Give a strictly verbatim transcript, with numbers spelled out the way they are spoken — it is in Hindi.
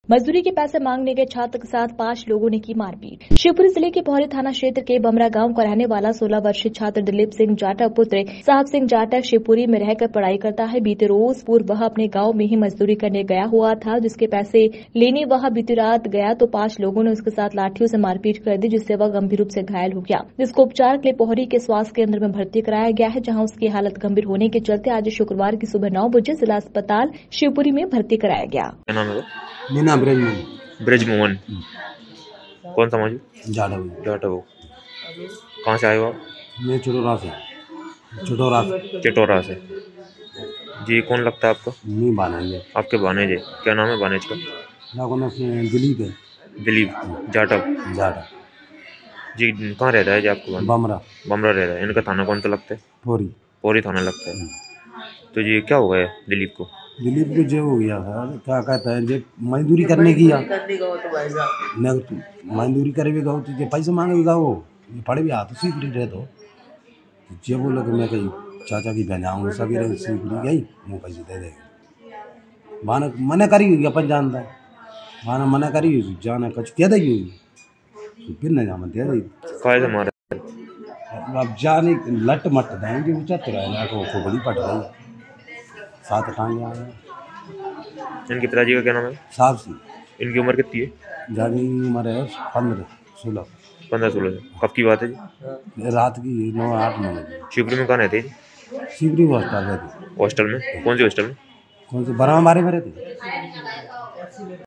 मजदूरी के पैसे मांगने गए छात्र के साथ पांच लोगों ने की मारपीट। शिवपुरी जिले के पोहरी थाना क्षेत्र के बमरा गांव का रहने वाला सोलह वर्षीय छात्र दिलीप सिंह जाटव पुत्र साहब सिंह जाटव शिवपुरी में रहकर पढ़ाई करता है। बीते रोज पूर्व वह अपने गांव में ही मजदूरी करने गया हुआ था, जिसके पैसे लेने वह बीती रात गया तो पांच लोगों ने उसके साथ लाठियों से मारपीट कर दी, जिससे वह गंभीर रूप से घायल हो गया, जिसको उपचार के लिए पोहरी के स्वास्थ्य केंद्र में भर्ती कराया गया है, जहां उसकी हालत गंभीर होने के चलते आज शुक्रवार की सुबह नौ बजे जिला अस्पताल शिवपुरी में भर्ती कराया गया। मीना ब्रजमोहन ब्रजमोहन कौन सा मौजूद जाटव जाटव कहाँ से आए हो आप? मैं चटोरा से चटोरा चटोरा से। जी कौन लगता है आपको? नहीं बानेंगे आपके भानेज है। क्या नाम है भानेज का? दिलीप है। दिलीप जाटव जाटव जी कहाँ रहता है जी आपको? बमरा बमरा रहता है। इनका थाना कौन सा लगता है? पोरी पोरी थाना लगता है। तो जी क्या हो गया दिलीप को? दिलीप को जो हो गया था क्या कहता है जब मजदूरी करने की मजदूरी करे भी गाओ तो पैसे मांगे भी गाओ पड़े भी हाथ सीख रहे तो जब बोला कि मैं कहीं चाचा की बहन आऊँगा सभी रहे सीख गई वो पैसे दे देगा माना मना करी हुई अपन जानता है माना मना करी हुई जाना कुछ कह देगी फिर न जाना दे देगी काय से मारा? अब जाने लट मट देंगे ऊँचा तो रहा को बड़ी पट गई सात टांगे आ गए। इनके पिताजी का क्या नाम है? साहब सी। इनकी उम्र कितनी है? जानी उम्र है पंद्रह सोलह पंद्रह सोलह से। कब की बात है जी? रात की नौ आठ नौ बजे। शिवपुरी में कहाँ रहते जी? शिवपुरी हॉस्टल रहती। हॉस्टल में? कौन सी हॉस्टल में? कौन सी बरामा बारे में रहती।